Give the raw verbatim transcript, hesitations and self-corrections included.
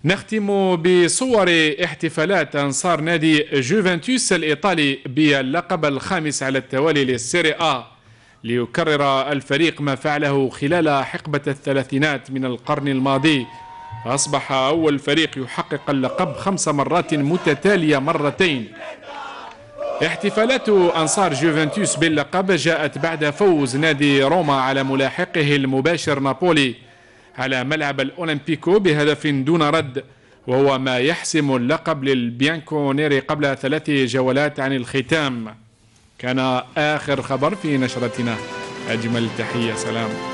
نختم بصور احتفالات أنصار نادي جوفنتوس الإيطالي باللقب الخامس على التوالي للسيري آ، ليكرر الفريق ما فعله خلال حقبة الثلاثينات من القرن الماضي. أصبح أول فريق يحقق اللقب خمس مرات متتالية مرتين. احتفالات أنصار جوفنتوس باللقب جاءت بعد فوز نادي روما على ملاحقه المباشر نابولي على ملعب الأولمبيكو بهدف دون رد، وهو ما يحسم اللقب للبيانكونيري قبل ثلاث جولات عن الختام. كان آخر خبر في نشرتنا. أجمل تحية، سلام.